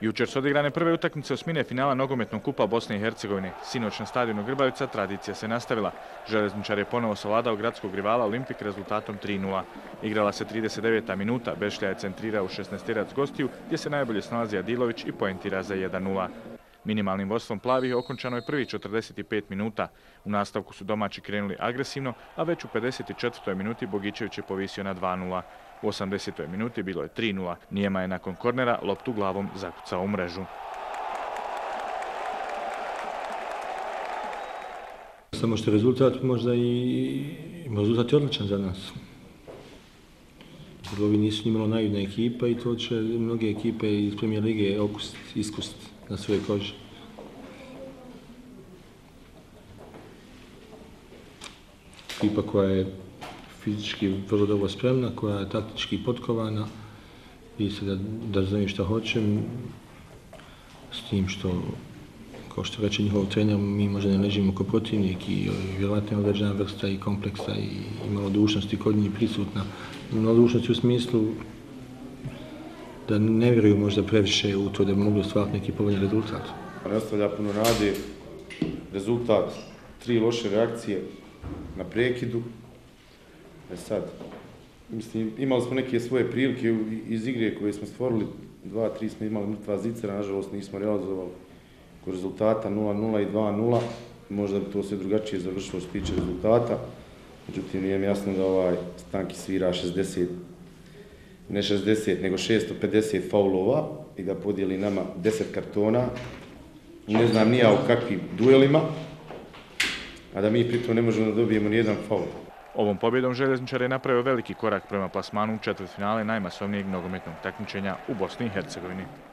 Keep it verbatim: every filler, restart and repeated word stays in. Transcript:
Jučer su odigrane prve utakmice osmine finala nogometnog kupa Bosne i Hercegovine. Sinoć na stadionu Grbavica tradicija se nastavila. Željezničar je ponovo savladao gradskog rivala Olimpik rezultatom tri nula. Igrala se trideset deveta minuta, Bešlja je centrirao u šesnaesterac gostiju gdje se najbolje snalazi Adilović i poentira za jedan nula. Minimalnim vodstvom plavih okončano je prvi četrdeset pet minuta. U nastavku su domaći krenuli agresivno, a već u pedeset četvrtoj minuti Bogićević je povisio na dva nula. U osamdesetoj minuti bilo je tri nula. Nijema je nakon kornera loptu glavom zakucao u mrežu. Samo što je rezultat možda i rezultat je odličan za nas. Jer ovi nisu nimalo naivna ekipa i to će mnoge ekipe iz Premier lige okusiti, iskusiti na svoje koži. Ekipa koja je fizički vrlo dobro spremna, koja je taktički potkovana i se da, da znaju šta hoćem, s tim što, kao što reče njihov trener, mi možda ne ležimo kao protivnik i vjerovatno je određena vrsta i kompleksa i malodušnosti kod njih prisutna. Malodušnosti u smislu da ne vjeruju možda previše u to da bi mogli ostvariti neki povoljan rezultat. Ne ostavlja puno nade, rezultat, tri loše reakcije na prekidu. E sad, mislim, imali smo neke svoje prilike iz igre koje smo stvorili, dva, tri smo imali mrtva zicera, nažalost nismo realizovali kod rezultata nula nula i dva nula, možda bi to sve drugačije završilo što se tiče rezultata, međutim nije mi jasno da ovaj Stanki svira šezdeset, ne šezdeset, nego šesto pedeset faulova i da podijeli nama deset kartona, ne znam ni ja u kakvim duelima, a da mi pritom ne možemo da dobijemo nijedan faul. Ovom pobjedom Željezničar je napravio veliki korak prema plasmanu u četvrtfinale najmasovnijeg nogometnog takmičenja u Bosni i Hercegovini.